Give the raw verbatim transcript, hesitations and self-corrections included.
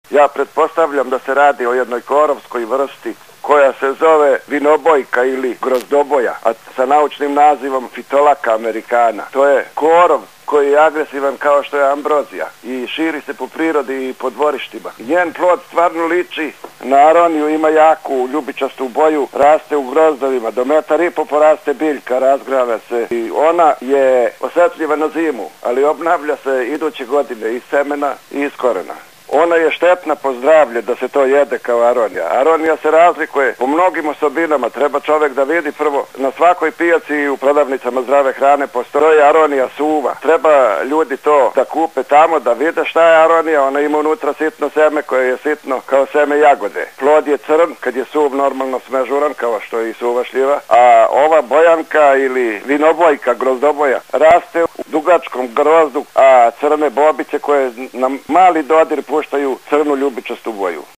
Ja pretpostavljam da se radi o jednoj korovskoj vrsti koja se zove vinobojka ili grozdoboja, a sa naučnim nazivom Phytolacca americana. To je korov koji je agresivan kao što je ambrozija i širi se po prirodi i po dvorištima. Njen plod stvarno liči na aroniju, ima jaku ljubičastu boju, raste u grozdovima, do metar i po poraste biljka, razgrava se i ona je osjetljiva na zimu, ali obnavlja se iduće godine iz semena i iz korena. Ona je štetna po zdravlje da se to jede kao aronija. Aronija se razlikuje po mnogim osobinama. Treba čovjek da vidi prvo. Na svakoj pijaci i u prodavnicama zdrave hrane postoji aronija suva. Treba ljudi to da kupe tamo, da vide šta je aronija. Ona ima unutra sitno seme koje je sitno kao seme jagode. Plod je crn, kad je suv normalno smežuran kao što je i suva šljiva. A ova bojanka ili vinobojka, grozdoboja, raste u dugačkom grozdu, a crne bobice koje na mali dodir puštaju crnu ljubičastu boju.